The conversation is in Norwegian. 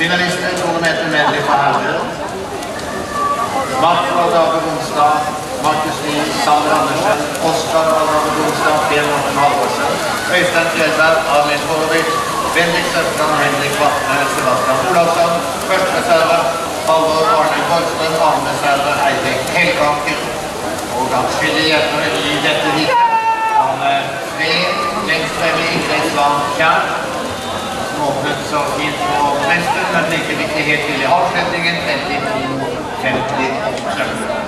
Finalister 2 meter medley på herrer. Mats fra David Onsdag, Markus Liv, Sander Andersen, Oskar fra David Onsdag, Per Morten Halvorsen, Øystein Fjelberg, Arlin Kolovic, Bendik Søfran, Henrik Vatne, Sebastian Olafsson, første reserve, Halvor Arne Korsten, annen reserve, Eirik Helgaker. Og atskillige hjelpere i dette heatet. Han tre lengst fremme i Svan Kjær, som åpnet så fint på mesten, men like viktig helt til i avslutningen, 52-58.